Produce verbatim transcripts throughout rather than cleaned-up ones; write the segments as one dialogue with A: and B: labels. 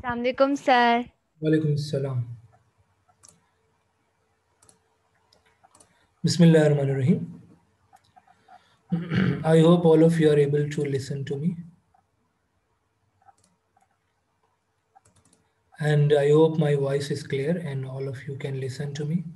A: Assalamualaikum, sir.
B: Walaikum Assalam. Bismillahirrahmanirrahim. I hope all of you are able to listen to me. And I hope my voice is clear and all of you can listen to me.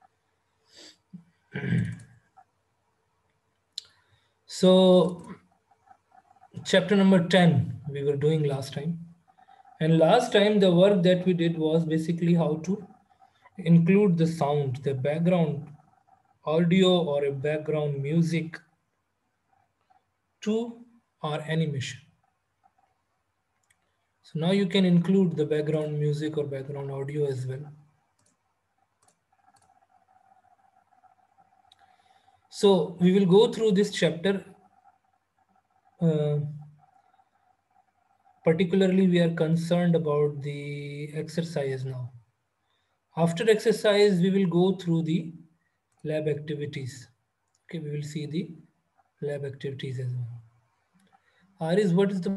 B: So, chapter number ten we were doing last time. And last time the work that we did was basically how to include the sound, the background audio or a background music to our animation. So now you can include the background music or background audio as well. So we will go through this chapter. Uh, particularly, we are concerned about the exercise now. After exercise, we will go through the lab activities. Okay, we will see the lab activities as well. Aris, what is the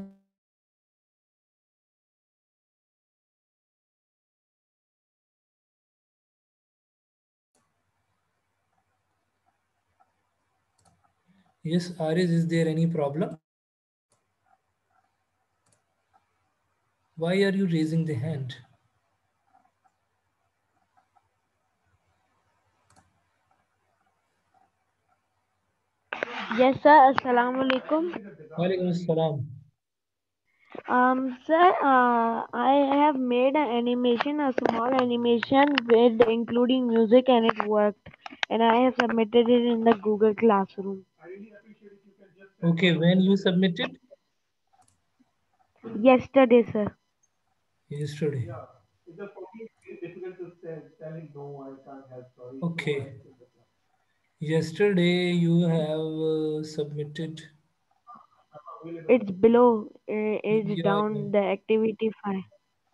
B: Yes, Aris, is there any problem? Why are you raising the hand?
C: Yes, sir. Assalamu alaikum.
B: Walaikum assalam.
C: Um, sir, uh, I have made an animation, a small animation with including music, and it worked. And I have submitted it in the Google Classroom.
B: Okay, when you submitted?
C: Yesterday, sir.
B: Yesterday. Okay. Yesterday you have uh, submitted.
C: It's below. Uh, it's
B: Yeah, yeah.
C: down the activity file.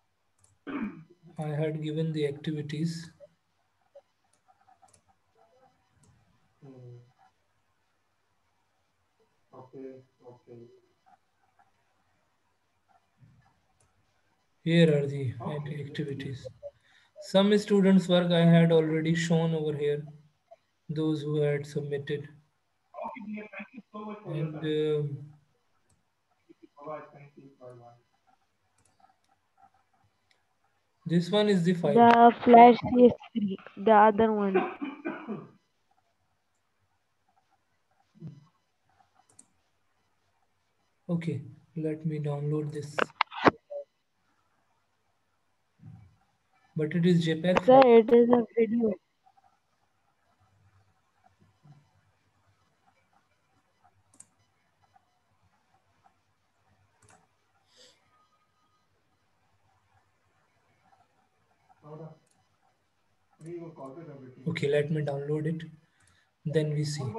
B: I had given the activities. Here are the activities. Some students' work I had already shown over here, those who had submitted. And um this one is the file.
C: The Flash C S three, the other one.
B: Okay, let me download this. But it is JPEG
C: Sir,
B: file.
C: it is a video.
B: Okay, let me download it. Then we see.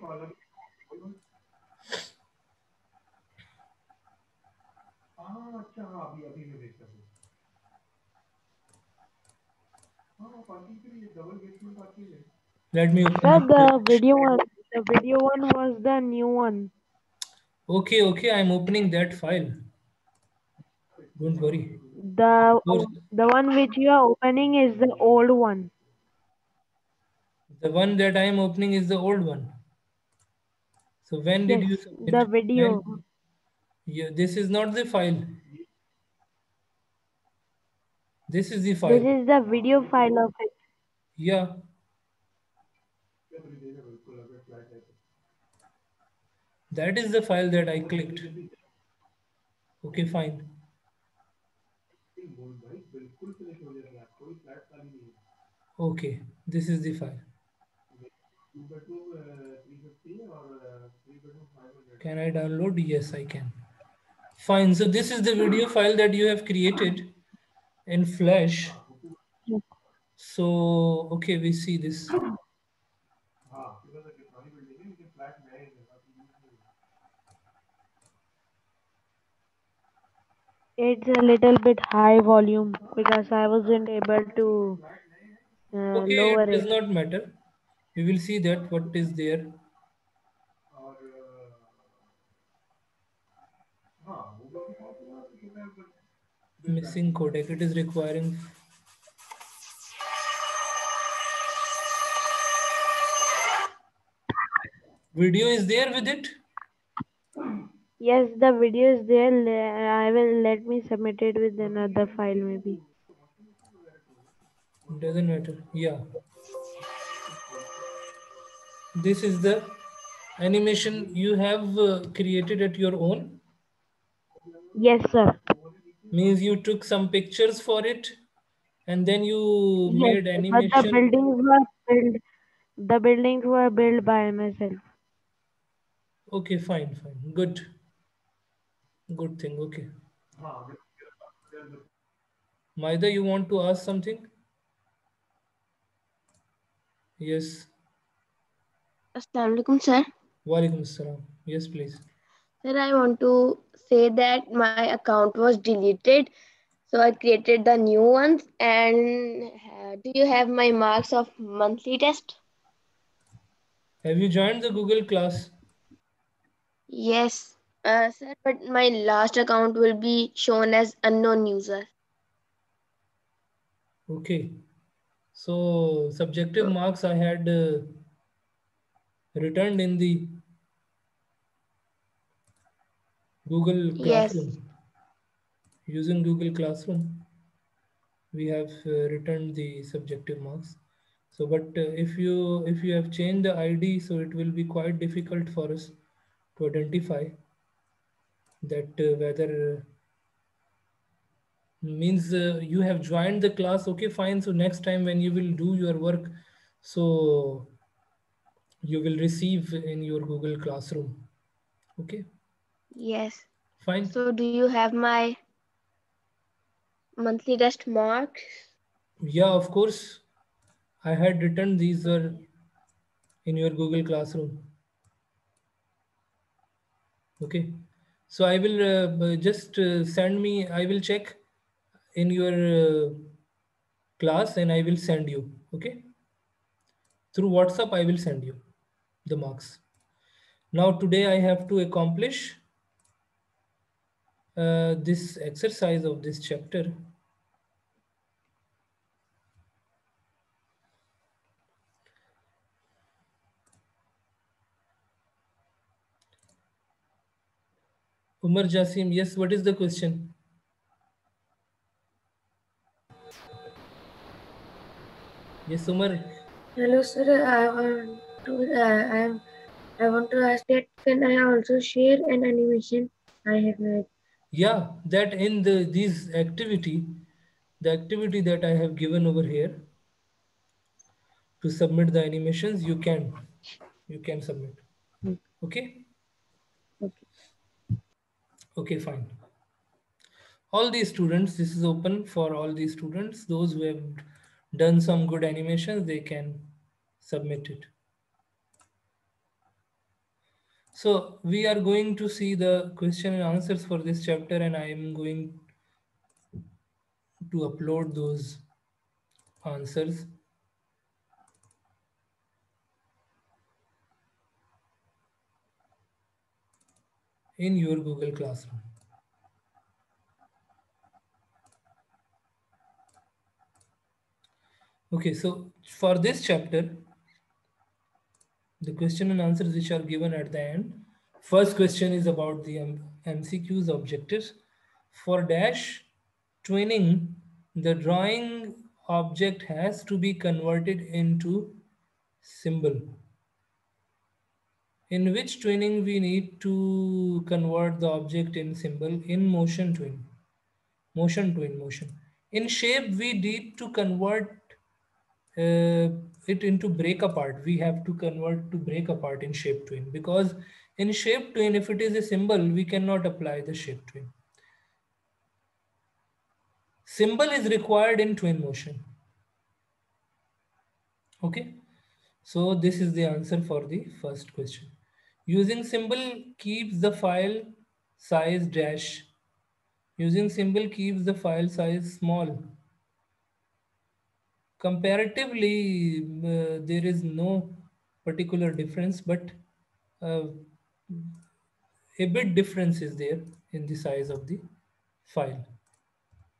B: Let me open
C: Sir,
B: up
C: the
B: Flash.
C: video one. The video one was the new one.
B: Okay, okay, I'm opening that file. Don't worry.
C: The
B: Of course,
C: the one which you are opening is the old one.
B: the one that I am opening is the old one. So when did
C: Yes,
B: you
C: the
B: submit?
C: video.
B: When? Yeah, this is not the file. This is the
C: This
B: file.
C: is the video file of it.
B: Yeah. That is the file that I clicked. Okay, fine. Okay, this is the file. Can I download? Yes, I can. Fine. So this is the video file that you have created in Flash. So, okay, we see this.
C: It's a little bit high volume because I wasn't able to uh,
B: Okay, it
C: lower
B: does
C: it.
B: not matter. We will see that what is there. Missing codec. It is requiring. Video is there with it?
C: Yes, the video is there. Le- I will let me submit it with another file maybe.
B: Doesn't matter. Yeah. This is the animation you have uh, created at your own.
C: Yes, sir.
B: Means you took some pictures for it and then you
C: Yes,
B: made
C: but the
B: animation.
C: buildings were built. The buildings were built by myself.
B: Okay, fine, fine. Good. Good thing. Okay. Maida, you want to ask something? Yes.
A: Assalamu alaikum, sir.
B: Walaikum assalam. Yes, please.
A: Sir, I want to say that my account was deleted, so I created the new ones. And uh, do you have my marks of monthly test?
B: Have you joined the Google class?
A: Yes, uh, sir. But my last account will be shown as unknown user.
B: Okay. So, subjective
A: So
B: marks I had uh, returned in the Google
A: yes,
B: Classroom. Using Google Classroom, we have uh, returned the subjective marks. So, but uh, if you if you have changed the I D, so it will be quite difficult for us to identify that uh, whether uh, means uh, you have joined the class. Okay, fine. So next time when you will do your work, so you will receive in your Google Classroom. Okay,
A: yes.
B: fine.
A: So do you have my monthly test marks?
B: Yeah, of course. I had written these were in your Google Classroom. Okay. So I will uh, b- just uh, send me, I will check in your uh, class and I will send you. Okay. Through WhatsApp, I will send you the marks. Now, today I have to accomplish uh, this exercise of this chapter. Umar Jasim, yes, what is the question? Yes, Umar.
D: Hello, sir. I want to. Uh, I am. I want to ask that. Can I also share an animation I have made?
B: Yeah, that in the this activity, the activity that I have given over here to submit the animations, you can you can submit.
D: Hmm,
B: Okay.
D: okay.
B: Okay, fine. All these students, this is open for all these students. Those who have done some good animations, they can submit it. So we are going to see the question and answers for this chapter, and I am going to upload those answers in your Google Classroom. Okay, so for this chapter, the question and answers which are given at the end. First question is about the M C Qs objectives. For dash twinning, the drawing object has to be converted into symbol. In which twinning we need to convert the object in symbol in motion twin. Motion twin motion. In shape, we need to convert uh, it into break apart. We have to convert to break apart in shape twin, because in shape twin, if it is a symbol, we cannot apply the shape twin. Symbol is required in twin motion. Okay, so this is the answer for the first question. Using symbol keeps the file size dash. Using symbol keeps the file size small. Comparatively, uh, there is no particular difference, but uh, a bit difference is there in the size of the file.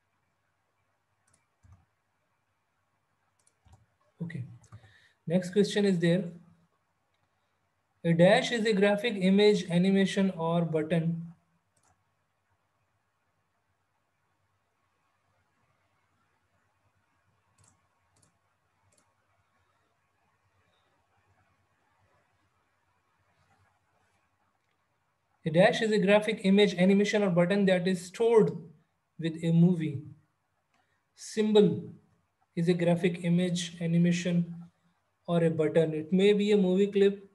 B: Next question is there. A dash is a graphic image, animation, or button. A dash is a graphic image, animation, or button that is stored with a movie. Symbol is a graphic image, animation, or a button. It may be a movie clip,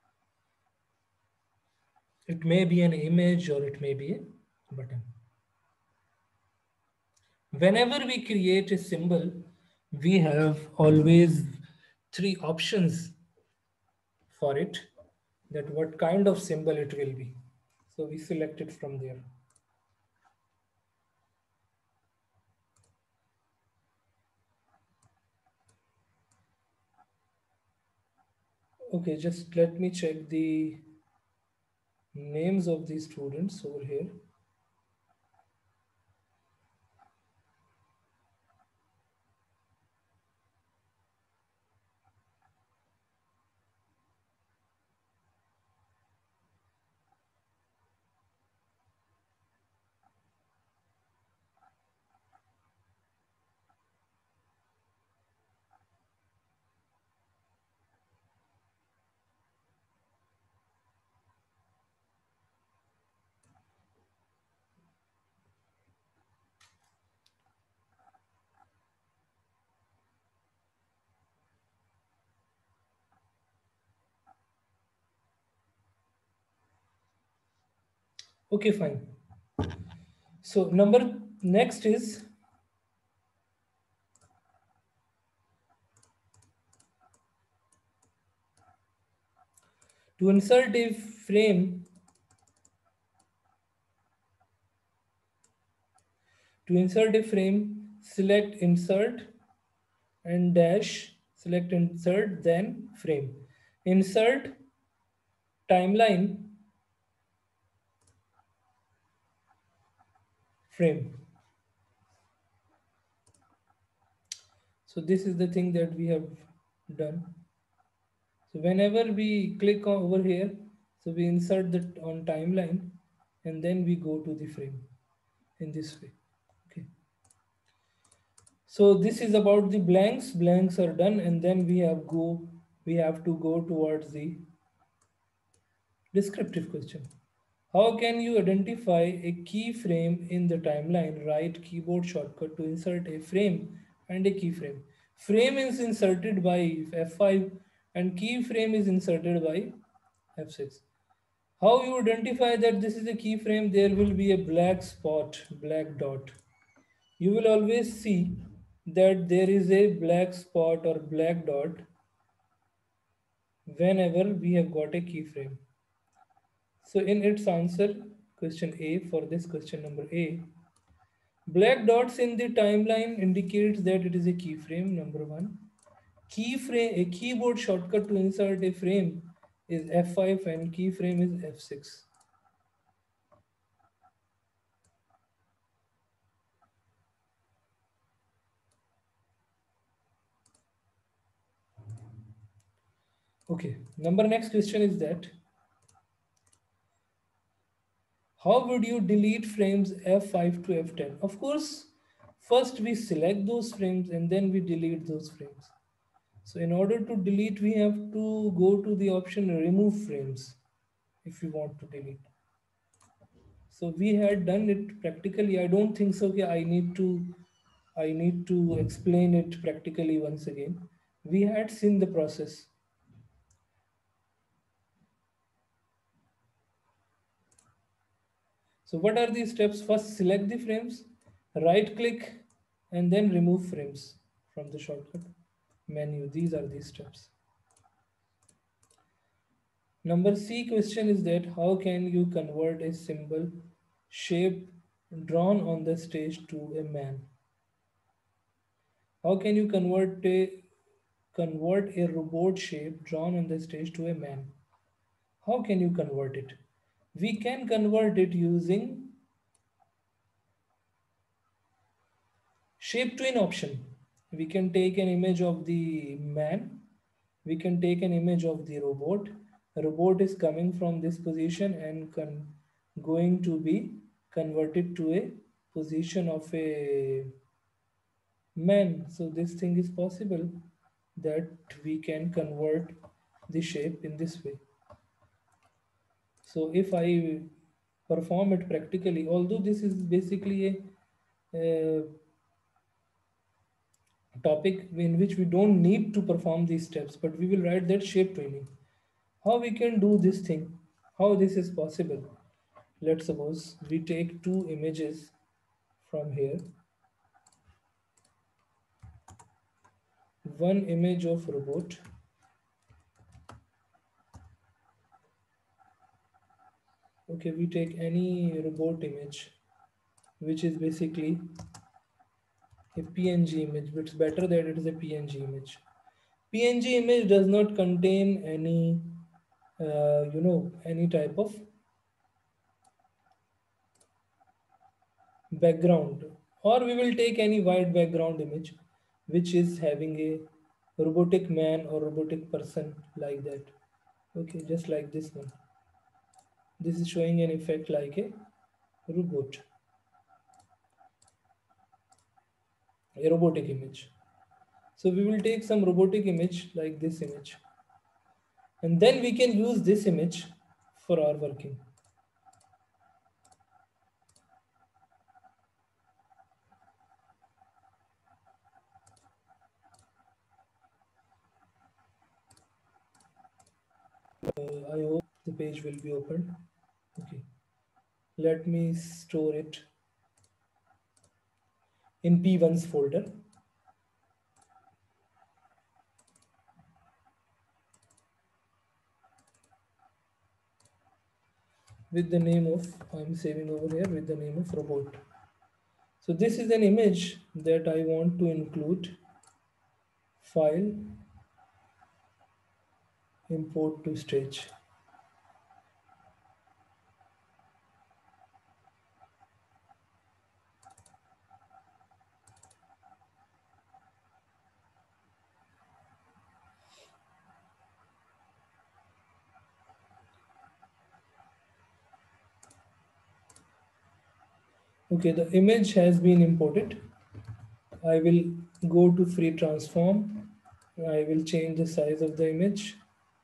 B: it may be an image, or it may be a button. Whenever we create a symbol, we have always three options for it, that what kind of symbol it will be. So we select it from there. Okay, just let me check the names of the students over here. Okay, fine. So number next is to insert a frame. To insert a frame, select insert and dash, select insert, then frame. Insert timeline frame. So this is the thing that we have done. So whenever we click on over here, so we insert that on timeline and then we go to the frame in this way. Okay. So this is about the blanks. Blanks are done, and then we have go we have to go towards the descriptive question. How can you identify a keyframe in the timeline? Write keyboard shortcut to insert a frame and a keyframe. Frame is inserted by F five and keyframe is inserted by F six. How you identify that this is a keyframe? There will be a black spot, black dot. You will always see that there is a black spot or black dot whenever we have got a keyframe. So in its answer, question A, for this question number A, black dots in the timeline indicates that it is a keyframe, number one. Keyframe, a keyboard shortcut to insert a frame is F five and keyframe is F six. Okay, number next question is that how would you delete frames F five to F ten? Of course, first we select those frames and then we delete those frames. So in order to delete, we have to go to the option remove frames if we want to delete. So we had done it practically. I don't think so. Okay, I need to I need to explain it practically once again. We had seen the process. So what are these steps? First, select the frames, right click, and then remove frames from the shortcut menu. These are these steps. Number C question is that how can you convert a symbol shape drawn on the stage to a man? How can you convert a convert a robot shape drawn on the stage to a man? How can you convert it? We can convert it using shape twin option. We can take an image of the man we can take an image of the robot. A robot is coming from this position and con going to be converted to a position of a man. So this thing is possible that we can convert the shape in this way. So if I perform it practically, although this is basically a uh, topic in which we don't need to perform these steps, but we will write that shape training. How we can do this thing, how this is possible. Let's suppose we take two images from here. One image of robot. Okay, we take any robot image, which is basically a P N G image, but it's better that it is a P N G image. P N G image does not contain any, uh, you know, any type of background, or we will take any white background image, which is having a robotic man or robotic person like that. Okay, just like this one. This is showing an effect like a robot, a robotic image. So we will take some robotic image like this image, and then we can use this image for our working. Uh, I hope the page will be opened. Okay, let me store it in P one's folder. With the name of, I'm saving over here with the name of robot. So this is an image that I want to include. File, import to stage. Okay, the image has been imported. I will go to free transform. I will change the size of the image.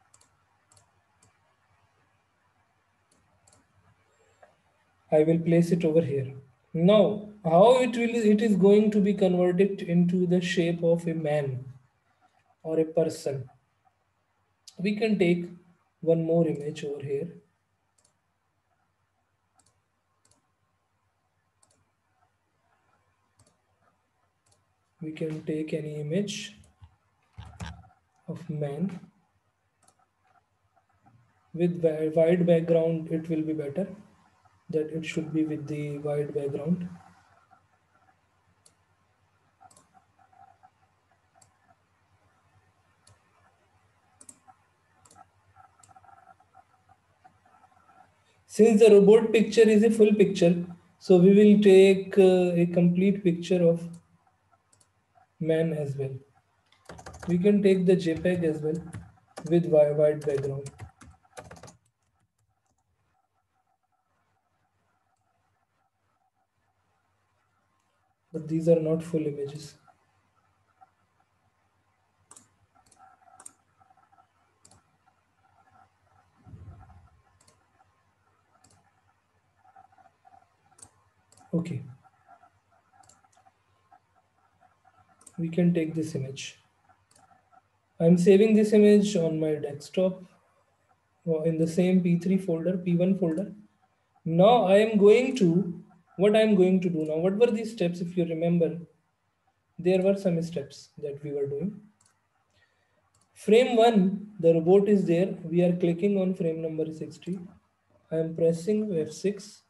B: I will place it over here. Now, how it will it is going to be converted into the shape of a man or a person. We can take one more image over here. We can take any image of man with white background. It will be better that it should be with the white background. Since the robot picture is a full picture, so we will take uh, a complete picture of man as well. We can take the JPEG as well with white background. But these are not full images. Okay. We can take this image. I'm saving this image on my desktop in the same P three folder, P one folder. Now I am going to, what I'm going to do now, what were these steps? If you remember, there were some steps that we were doing. Frame one, the robot is there. We are clicking on frame number sixty. I am pressing F six.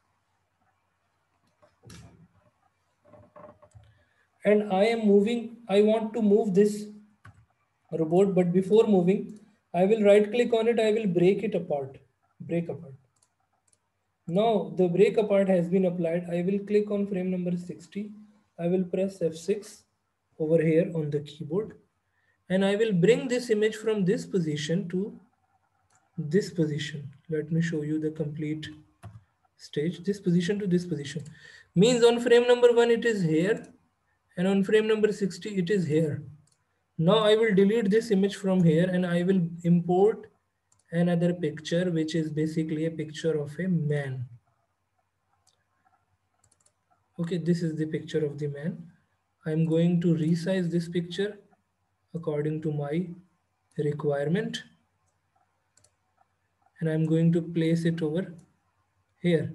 B: And I am moving, I want to move this robot, but before moving, I will right click on it. I will break it apart, break apart. Now the break apart has been applied. I will click on frame number sixty. I will press F six over here on the keyboard. and I will bring this image from this position to this position. Let me show you the complete stage. This position to this position means on frame number one it is here, and on frame number sixty it is here. Now I will delete this image from here and I will import another picture, which is basically a picture of a man. Okay, this is the picture of the man. I'm going to resize this picture according to my requirement, and I'm going to place it over here.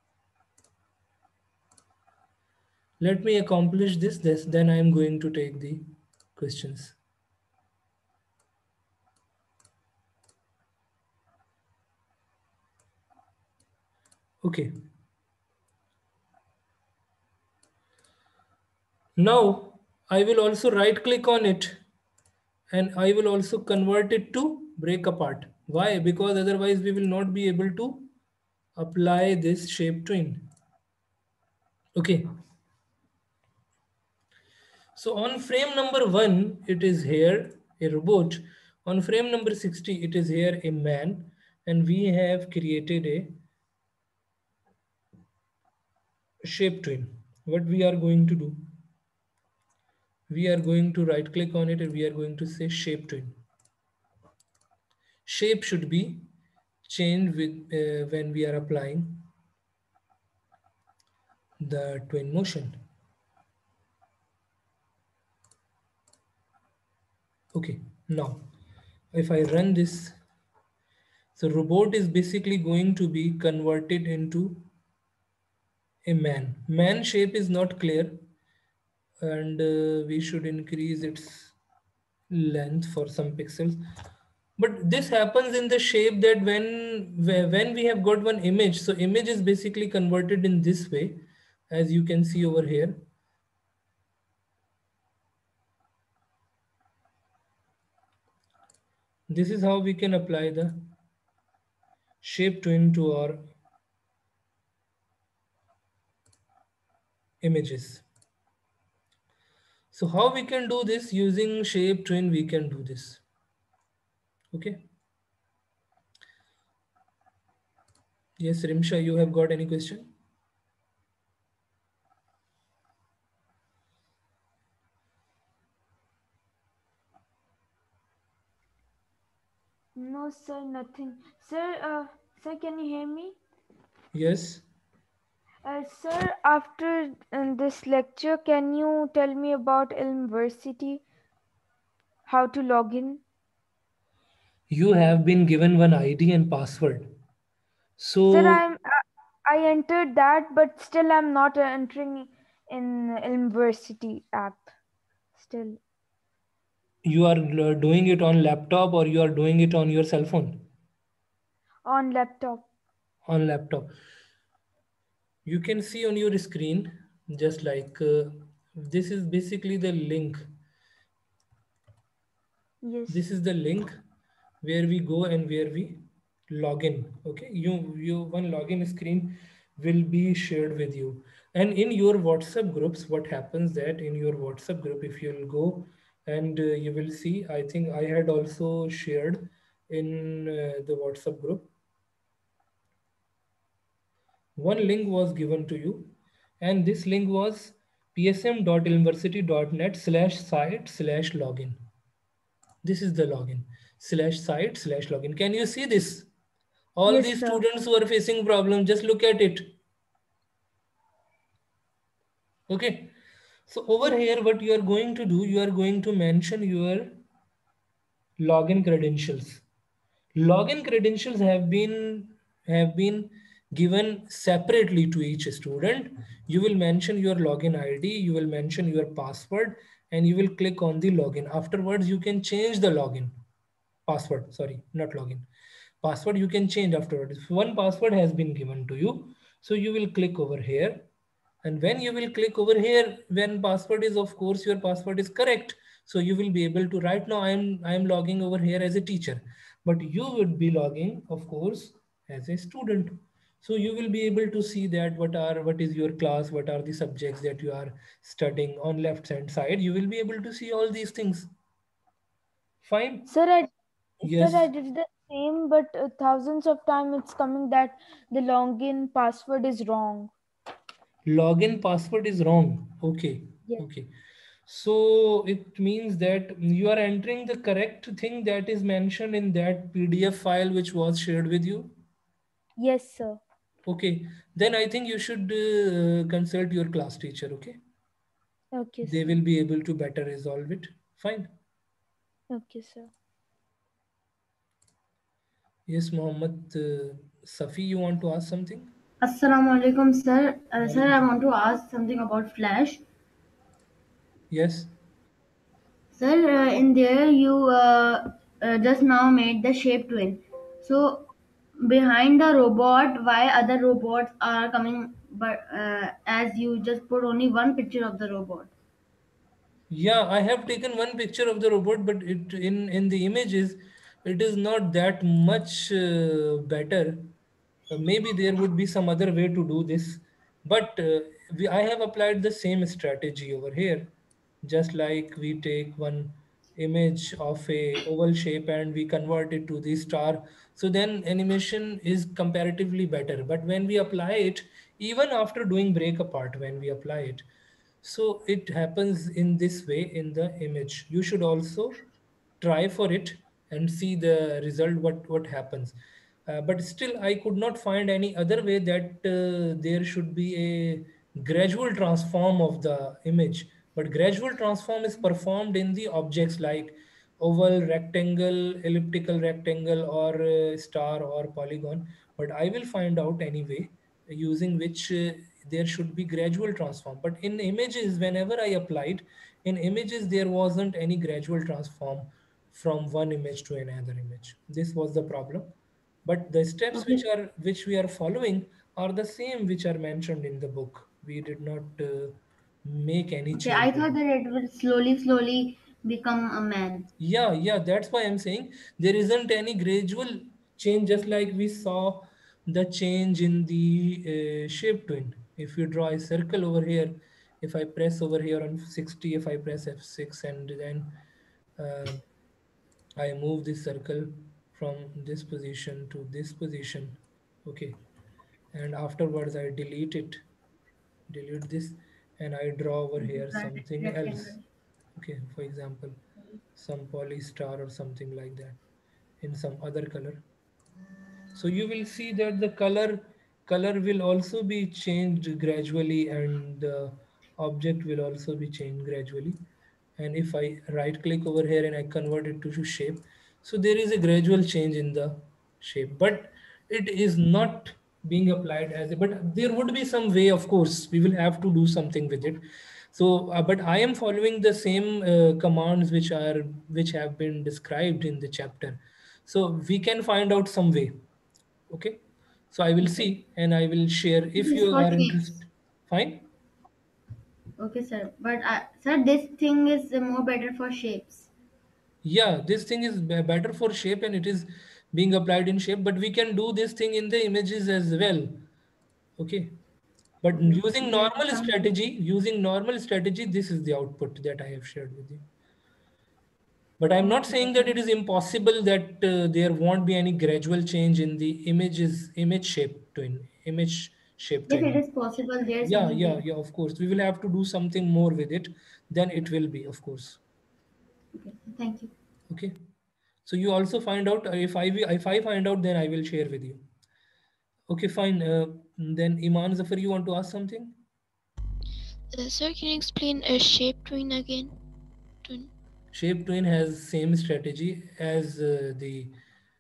B: Let me accomplish this, this then I'm going to take the questions. Okay. Now I will also right click on it and I will also convert it to break apart. Why? Because otherwise we will not be able to apply this shape twin. Okay. So on frame number one, it is here a robot. On frame number sixty, it is here a man, and we have created a shape twin. What we are going to do? We are going to right click on it and we are going to say shape twin. Shape should be changed with uh, when we are applying the twin motion. Okay, now if I run this, so robot is basically going to be converted into a man. Man shape is not clear, and uh, we should increase its length for some pixels. But this happens in the shape that when when we have got one image, so image is basically converted in this way, as you can see over here. This is how we can apply the shape twin to our images. So how we can do this using shape twin, we can do this. Okay. Yes, Rimsha, you have got any question?
C: No, sir, nothing. Sir, uh, sir, can you hear me?
B: Yes.
C: Uh, sir, after uh, this lecture, can you tell me about Elmversity? How to log in?
B: You have been given one I D and password. So
C: Sir, I'm I entered that, but still I'm not entering in Elmversity app. Still.
B: you are uh, doing it on laptop or you are doing it on your cell phone?
C: On laptop.
B: On laptop. You can see on your screen, just like uh, this is basically the link.
C: Yes.
B: This is the link where we go and where we log in. Okay, you you one login screen will be shared with you, and in your WhatsApp groups, what happens that in your WhatsApp group, if you'll go and uh, you will see, I think I had also shared in uh, the WhatsApp group, one link was given to you, and this link was psm.elmversity.net slash site slash login. This is the login slash site slash login. Can you see this? All
C: Yes,
B: these
C: sir.
B: students who are facing problem, just look at it. Okay. So over here, what you are going to do, you are going to mention your login credentials. Login credentials have been have been given separately to each student. You will mention your login I D, you will mention your password, and you will click on the login. Afterwards, you can change the login password. Sorry, not login. Password you can change afterwards. One password has been given to you, so you will click over here. And when you will click over here, when password is, of course, your password is correct. So you will be able to, right now I'm, I'm logging over here as a teacher, but you would be logging, of course, as a student. So you will be able to see that what are, what is your class, what are the subjects that you are studying on left hand side. You will be able to see all these things. Fine.
C: Sir, I sir, I
B: Yes.
C: did the same, but uh, thousands of times it's coming that the login password is wrong.
B: Login password is wrong. Okay.
C: Yes.
B: Okay. So it means that you are entering the correct thing that is mentioned in that P D F file which was shared with you.
C: Yes, sir.
B: Okay. Then I think you should uh, consult your class teacher. Okay.
C: Okay,
B: They
C: sir.
B: will be able to better resolve it. Fine.
C: Okay, sir.
B: Yes, Mohammed uh, Safi, you want to ask something?
E: Assalamu alaikum, sir. Uh, sir, I
B: Walaikum
E: want to ask something about Flash.
B: Yes.
E: Sir, uh, in there you uh, uh, just now made the shape twin. So behind the robot, why other robots are coming? But uh, as you just put only one picture of the robot.
B: Yeah, I have taken one picture of the robot, but it in in the images, it is not that much uh, better. Uh, maybe there would be some other way to do this, but uh, we, I have applied the same strategy over here. Just like we take one image of a oval shape and we convert it to the star, so then animation is comparatively better. But when we apply it, even after doing break apart, when we apply it, so it happens in this way in the image. You should also try for it and see the result, what what happens. Uh, but still I could not find any other way that uh, there should be a gradual transform of the image. But gradual transform is performed in the objects like oval, rectangle, elliptical rectangle, or uh, star or polygon. But I will find out anyway using which uh, there should be gradual transform. But in images, whenever I applied, in images there wasn't any gradual transform from one image to another image. This was the problem. But the steps which
E: Okay.
B: are which we are following are the same which are mentioned in the book. We did not uh, make any
E: Okay.
B: change
E: I
B: in
E: thought
B: it.
E: that it will slowly, slowly become a man.
B: Yeah, yeah, that's why I'm saying there isn't any gradual change, just like we saw the change in the uh, shape twin. If you draw a circle over here, if I press over here on sixty, if I press F six, and then uh, I move this circle from this position to this position, okay, and afterwards I delete it, delete this, and I draw over here
E: Rect-
B: something else,
E: Rectangle.
B: okay, for example, some polystar or something like that in some other color. So you will see that the color color will also be changed gradually, and the object will also be changed gradually. And if I right click over here and I convert it to shape, so there is a gradual change in the shape, but it is not being applied as a, but there would be some way, of course we will have to do something with it. So uh, but I am following the same uh, commands which are which have been described in the chapter, so we can find out some way. Okay, so I will
E: Okay.
B: see and I will share
E: This
B: if
E: is
B: you
E: for
B: are
E: shapes.
B: interested. Fine.
E: Okay, sir. But uh, sir, this thing is more better for shapes.
B: Yeah, this thing is be- better for shape and it is being applied in shape, but we can do this thing in the images as well. Okay, but
E: Okay.
B: using
E: That
B: normal
E: sounds good.
B: strategy, using normal strategy, this is the output that I have shared with you. But I'm not
E: Okay, sir.
B: saying that
E: Thank
B: it
E: you.
B: is impossible that uh, there won't be any gradual change in the images, image shape twin, image shape
E: Yes, it
B: twinning.
E: is possible. There's
B: Yeah,
E: any
B: yeah,
E: way.
B: yeah, of course. We will have to do something more with it. Then it will be, of course.
E: Okay. Thank you.
B: Okay. So you also find out uh, if I wi- if I find out, then I will share with you. Okay, fine. Uh, then Iman Zafar, you want to ask something?
F: Uh, sir, can you explain a shape twin again? Twin.
B: Shape twin has same strategy as uh, the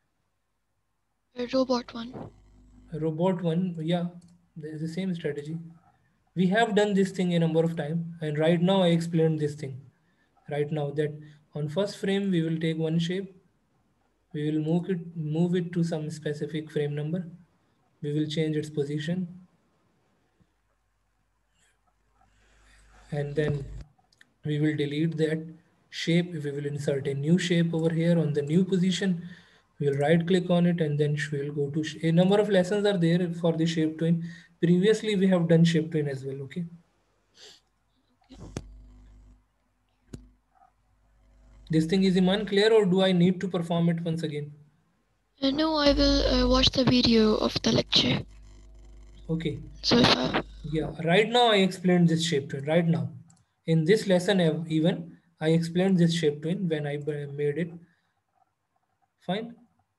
F: A robot one.
B: robot one. Yeah, the, the same strategy. We have done this thing a number of time, and right now I explained this thing. Right now that on first frame we will take one shape, we will move it move it to some specific frame number, we will change its position, and then we will delete that shape. We will insert a new shape over here on the new position. We will right click on it and then we will go to sh- a number of lessons are there for the shape twin. Previously we have done shape twin as well. Okay,
F: Okay.
B: This thing is Iman clear, or do I need to perform it once again?
F: Uh, no, I will uh, watch the video of the lecture.
B: Okay.
F: So if I,
B: Yeah, right now I explained this shape twin. Right now, in this lesson, ev- even I explained this shape twin when I b- made it. Fine.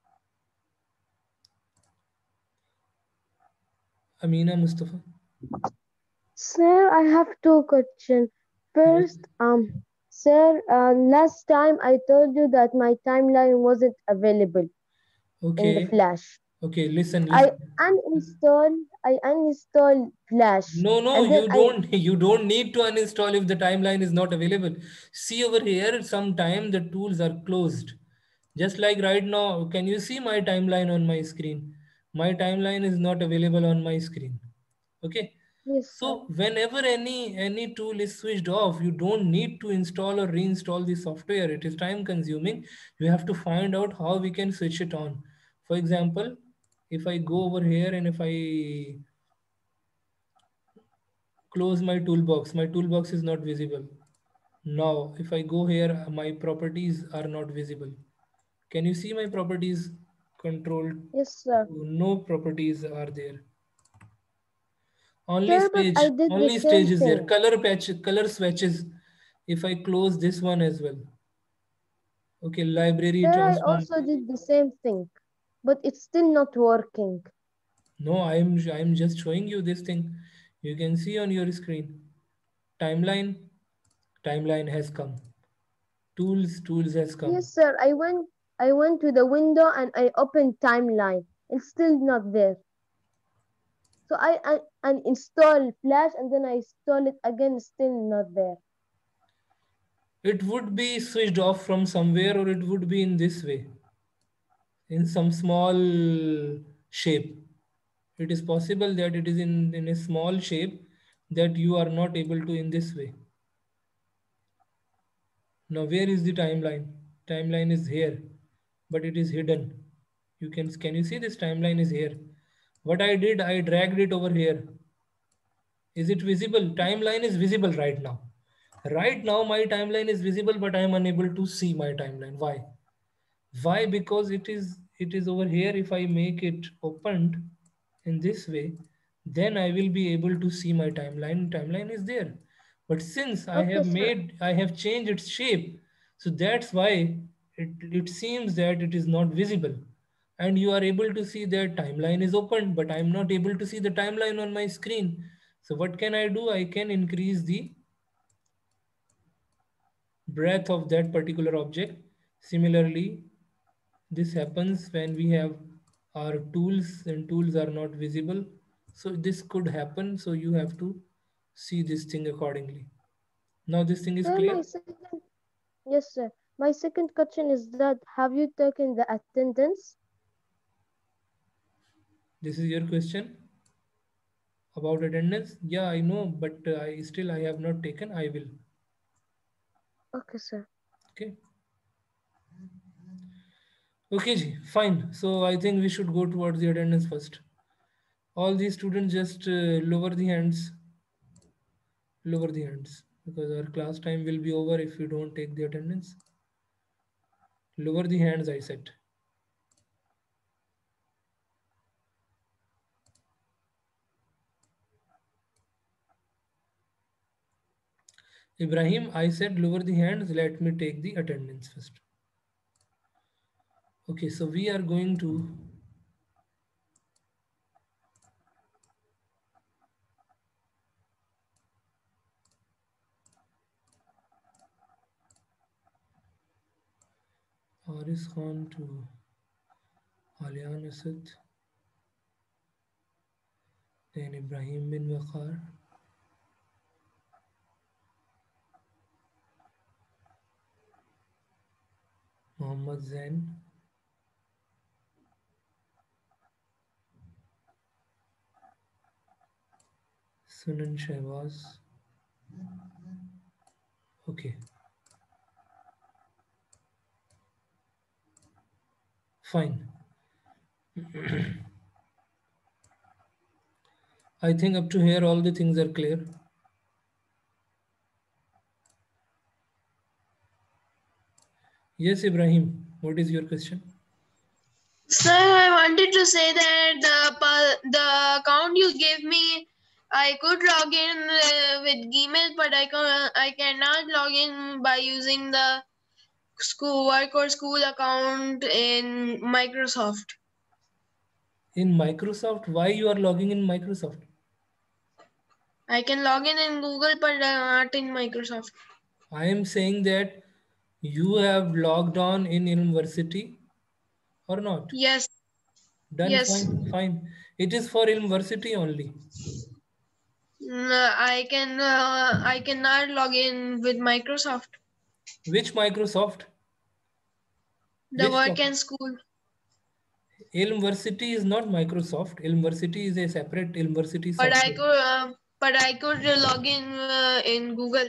B: Amina Mustafa.
C: Sir, I have two questions.
B: Yes.
C: First, um, sir, uh, last time I told you that my timeline wasn't available in the
B: Okay.
C: Flash.
B: Okay. Listen.
C: I
B: Listen.
C: uninstall, I uninstall Flash,
B: No, no,
C: and then
B: you
C: I
B: don't. You don't need to uninstall if the timeline is not available. See over here. Sometime the tools are closed. Just like right now, can you see my timeline on my screen? My timeline is not available on my screen. Okay.
C: yes, sir.
B: So whenever any any tool is switched off, you don't need to install or reinstall the software. It is time consuming. You have to find out how we can switch it on. For example, if I go over here and if I close my toolbox, my toolbox is not visible. Now, if I go here, my properties are not visible. Can you see my properties? Control?
C: Yes, sir.
B: No properties are there. Only
C: Sir, but I
B: stage,
C: did the
B: only
C: same
B: stage is there.
C: thing.
B: Color patch, color swatches. If I close this one as well. Okay, library
C: Sir, I
B: transform.
C: also did the same thing, but it's still not working.
B: No, I'm I'm just showing you this thing. You can see on your screen. Timeline, timeline has come. Tools, tools has come.
C: Yes, sir. I went, I went to the window and I opened timeline. It's still not there. So I, I uninstall Flash and then I install it again. Still not there.
B: It would be switched off from somewhere, or it would be in this way, in some small shape. It is possible that it is in, in a small shape that you are not able to in this way. Now, where is the timeline? Timeline is here, but it is hidden. You can can you see this timeline is here? What I did, I dragged it over here. Is it visible? Timeline is visible right now. Right now, my timeline is visible, but I am unable to see my timeline. Why? Why? Because it is it is over here. If I make it opened in this way, then I will be able to see my timeline. Timeline is there. But since I
C: Okay,
B: have
C: sir.
B: made, I have changed its shape, so that's why it, it seems that it is not visible. And you are able to see that timeline is open, but I'm not able to see the timeline on my screen. So what can I do? I can increase the breadth of that particular object. Similarly, this happens when we have our tools and tools are not visible. So this could happen. So you have to see this thing accordingly. Now this thing is
C: Sir,
B: clear.
C: my second, yes, sir. My second question is that have you taken the attendance?
B: This is your question about attendance. Yeah, I know, but uh, I still I have not taken. I will.
C: Okay, sir.
B: Okay. Okay, ji, fine. So I think we should go towards the attendance first. All these students just uh, lower the hands, lower the hands, because our class time will be over if we don't take the attendance. Lower the hands, I said. Ibrahim, I said lower the hands. Let me take the attendance first. Okay, so we are going to Aris Khan to Alian Asad, then Ibrahim bin Waqar, Mohammad Zain, Sunan Shahbaz. Okay, fine. I think up to here all the things are clear. Yes, Ibrahim, what is your question?
D: Sir, I wanted to say that the pa- the account you gave me, I could log in uh, with Gmail, but I can I cannot log in by using the school work or school account in Microsoft.
B: In Microsoft, why you are logging in Microsoft?
D: I can log in in Google, but uh, not in Microsoft.
B: I am saying that you have logged on in university or not?
D: Yes,
B: Done,
D: yes.
B: fine, fine. It is for university only.
D: Mm, I can uh, I cannot log in with Microsoft.
B: Which Microsoft?
D: The
B: Which
D: work
B: software?
D: and school.
B: Ilmversity is not Microsoft. Ilmversity is a separate Ilmversity
D: But I
B: software.
D: could uh, but I could uh, log in uh, in Google.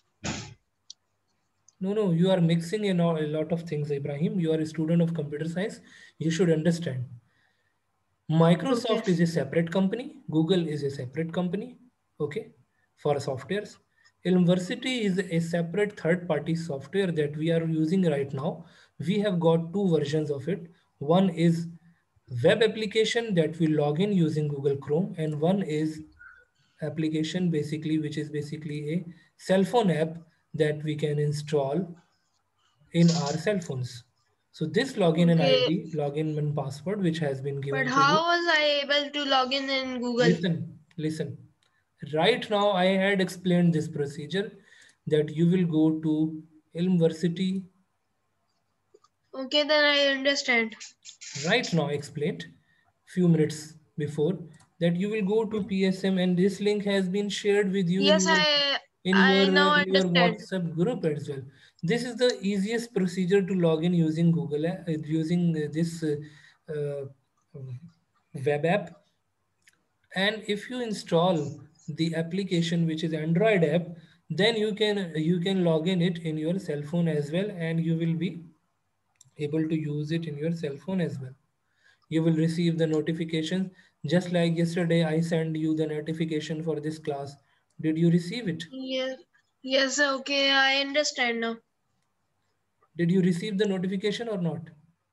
B: No, no, you are mixing in a lot of things, Ibrahim. You are a student of computer science. You should understand.
D: Okay.
B: Microsoft is a separate company. Google is a separate company. Okay, for softwares. Ilmversity is a separate third-party software that we are using right now. We have got two versions of it. One is web application that we log in using Google Chrome, and one is application basically, which is basically a cell phone app that we can install in our cell phones. So this login and
D: Okay.
B: I D, login and password, which has been
D: But
B: given to
D: how
B: you.
D: was I able to log in in Google?
B: Listen, listen. Right now, I had explained this procedure that you will go to Ilmversity.
D: Okay, then I understand.
B: Right now, I explained few minutes before that you will go to P S M, and this link has been shared with you in
D: Yes,
B: your
D: I
B: in your
D: I now
B: uh, your
D: understand.
B: WhatsApp group as well. This is the easiest procedure to log in using Google uh, using uh, this uh, uh, web app. And if you install the application, which is Android app, then you can you can log in it in your cell phone as well, and you will be able to use it in your cell phone as well. You will receive the notifications just like yesterday I sent you the notification for this class. Did you receive it?
D: Yes. Yes, okay, I understand now.
B: Did you receive the notification or not?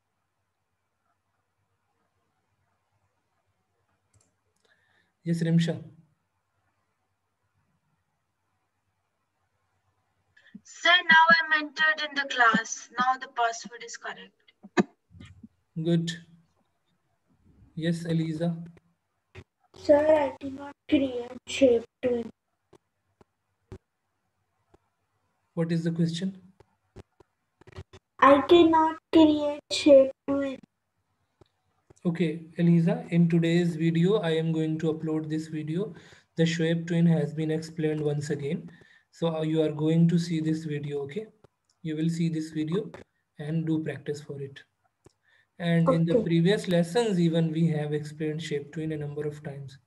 B: Yes, Rimsha.
D: Sir, now I'm entered in the class. Now the password is correct.
B: Good. Yes, Eliza.
C: Sir, I cannot create shape twin.
B: What is the question?
C: I cannot create shape twin.
B: Okay, Eliza, in today's video, I am going to upload this video. The shape twin has been explained once again. So uh, you are going to see this video, okay? You will see this video and do practice for it. And in the
C: Okay.
B: previous lessons, even we have explained shape twin a number of times.